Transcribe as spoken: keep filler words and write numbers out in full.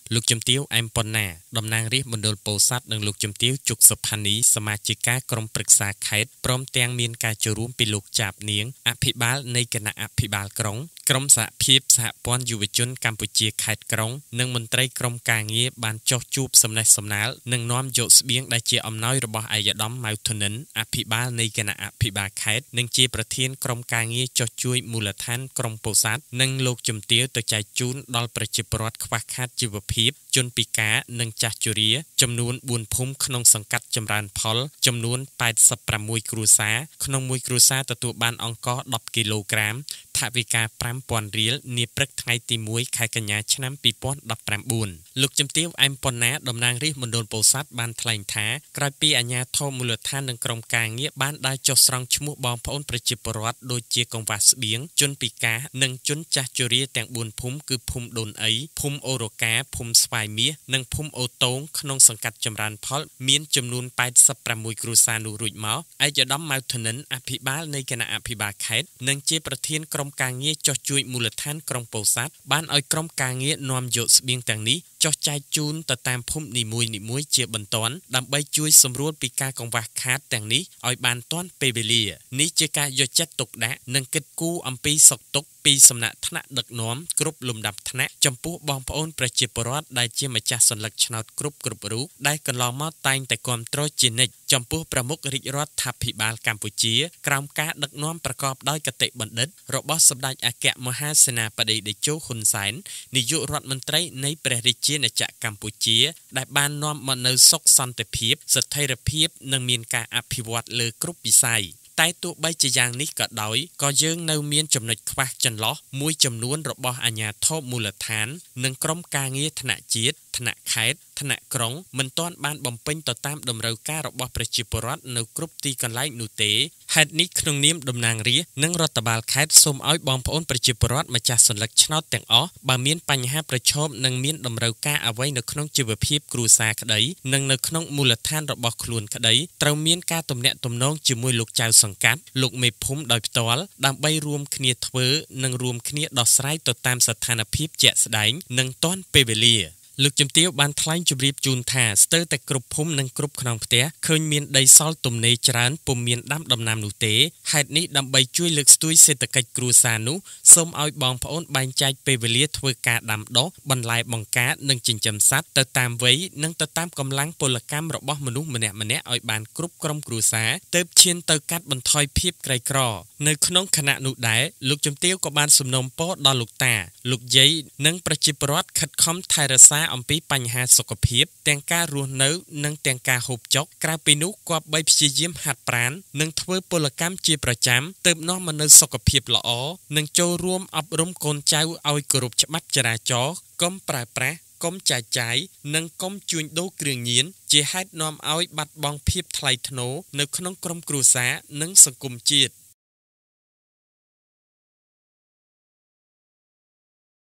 លោកជំទាវអែមប៉ុណ្ណាតំណាងរាស្ត្រមណ្ឌលពោធិ៍សាត់និងលោកជំទាវជុកសុផានីសមាជិកាក្រុមប្រឹក្សាខេត្តព្រមទាំងមានការចូលរួមពីលោកចាបនាងអភិបាលនៃគណៈអភិបាលក្រុងក្រុមសហភាពសហព័ន្ធយុវជនកម្ពុជាខេត្តក្រុងនិងមន្ត្រីក្រុមការងារបានចុះជួបសំណេះសំណាលនិងនាំយកស្បៀងដែលជាអំណោយរបស់ឯកឧត្តមម៉ៅធនិនអភិបាលនៃគណៈអភិបាលខេត្តនិងជាប្រធានក្រុមការងារចុះជួយមូលដ្ឋានក្រុងពោធិ៍សាត់និងលោកជំទាវទៅចែកជូនដល់ប្រជាពលរដ្ឋខ្វះខាតជីវភាពជនពិការនិងចាស់ជរាចំនួនបួនភូមិក្នុងសង្កាត់ចម្រើនផលចំនួនแปดสิบหกគ្រួសារក្នុងមួយគ្រួសារទទួលបានអង្ករដប់គីឡូក្រាមថវិកាប្រាំពាន់រៀលនាព្រឹកថ្ងៃទីមួយខែកញ្ញាឆ្នាំពីរពាន់ដប់ប្រាំបួនលោកជំទាវអែមប៉ុណ្ណាតំណាងរាស្ត្រមណ្ឌលពោធិ៍សាត់បានថ្លែងថាក្រោយពីអាជ្ញាធរមូលដ្ឋាននិងក្រុមការងារបានដើរចុះស្រង់ឈ្មោះបងប្អូនប្រជាពលរដ្ឋដូចជាកង្វះស្បៀងជនពិការនិងជនចាស់ជរាទាំងបួនភូមិគឺភូមិដូនអីភូមិអូរកាភូមិស្វាយមាសនិងភូមិអូតូងក្នុងសង្កាត់ចម្រើនផលមានចំនួនแปดสิบหกគ្រួសារនោះរួចមកឯកឧត្តមម៉ៅធនិនអភិបាលនៃគណៈអភិបាលខេត្តនិងជាប្រធានក្រុមការងារចុះជួយមូលដ្ឋានក្រុងពោធិ៍សាត់បានឲ្យក្រុមការងារនាំយកស្បៀងទាំងនេះចុះចែកជូនទៅតាមភូមិនីមួយៗជាបន្ទាន់ដើម្បីជួយសម្រួលពីការកង្វះខាតទាំងនេះឲ្យបានទាន់ពេលវេលានេះជាការយកចិត្តទុកដាក់និងគិតគូរអំពីសុខទុក្ខពីសំណាក់ថ្នាក់ដឹកនាំគ្រប់លំដាប់ថ្នាក់ចំពោះបងប្អូនប្រជាពលរដ្ឋដែលជាម្ចាស់សន្លឹកឆ្នោតគ្រប់គ្រប់រូបដែលកន្លងមកតែងតែគាំទ្រជានិច្ចចំពោះប្រមុខរាជរដ្ឋាភិបាលកម្ពុជាក្រោមការដឹកនាំប្រកបដោយគតិបណ្ឌិតរបស់សម្ដេចអគ្គមហាសេនាបតីតេជោហ៊ុនសែននាយករដ្ឋមន្ត្រីនៃព្រះរាជាណាចក្រកម្ពុជាដែលបាននាំមកនូវសុខសន្តិភាពស្ថិរភាពនិងមានការអភិវឌ្ឍលើគ្រប់វិស័យតែទោះបីជាយ៉ាងនេះក៏ដោយក៏យើងនៅមានចំណុចខ្វះចន្លោះមួយចំនួនរបស់អាជ្ញាធរមូលដ្ឋាននិងក្រុមការងារថ្នាក់ជាតិថ្នាក់ខេត្តថ្នាក់ក្រុងមិនទាន់បានបំពេញទៅតាមតម្រូវការរបស់ប្រជាពលរដ្ឋនៅគ្រប់ទីកន្លែងនោះទេហេតុនេះក្នុងនាមតំណាងរាស្ត្រនិងរដ្ឋបាលខេត្តសូមឲ្យបងប្អូនប្រជាពលរដ្ឋម្ចាស់សន្លឹកឆ្នោតទាំងអស់បើមានបញ្ហាប្រឈមនិងមានតម្រូវការអ្វីនៅក្នុងជីវភាពគ្រួសារក្តីនិងនៅក្នុងមូលដ្ឋានរបស់ខ្លួនក្តីត្រូវមានការទំនាក់ទំនងជាមួយលោកចៅសង្កាត់លោកមេភូមិដោយផ្ទាល់ដើម្បីរួមគ្នាធ្វើនិងរួមគ្នាដោះស្រាយទៅតាមស្ថានភាពជាក់ស្ដែងនិងទាន់ពេលវេលាលោកជំទាវបានថ្លែងជម្រាបជូនថាស្ទើរតែគ្រប់ភូមិនិងគ្រប់ខ្នងផ្ទះឃើញមានដីសល់ទំនេរច្រើនពុំមានដាំដំណាំនោះទេហេតុនេះដើម្បីជួយលើកស្ទួយសេដ្ឋកិច្ចគ្រួសារនោះសូមឲ្យបងប្អូនបែងចែកពេលវេលាធ្វើការដាំដុះបន្លែបង្ការនិងចិញ្ចឹមសត្វទៅតាមវ័យនិងទៅតាមកម្លាំងពលកម្មរបស់មនុស្សម្នាក់ៗឲ្យបានគ្រប់ក្រុមគ្រួសារទើបឈានទៅកាត់បន្ថយភាពក្រីក្រនៅក្នុងខណៈនោះដែរលោកជំទាវក៏បានសំណូមពរដល់លោកតាលោកយាយនិងប្រជាពលរដ្ឋខិតខំថែរក្សាអំពីបញ្ហាសុខភាពទាំងការរស់នៅនិងទាំងការហូបចុកក្រៅពីនោះគប្បីព្យាយាមហាត់ប្រាណនិងធ្វើពលកម្មជាប្រចាំទើបនាំមកនូវសុខភាពល្អនិងចូលរួមអប់រំកូនចៅឲ្យគោរពច្បាប់ចរាចរណ៍កុំប្រើប្រាស់កុំចាយចាយនិងកុំជួញដូរគ្រឿងញៀនជាហេតុនាំឲ្យបាត់បង់ភាពថ្លៃថ្នូរនៅក្នុងក្រុមគ្រួសារនិងសង្គមជាតិ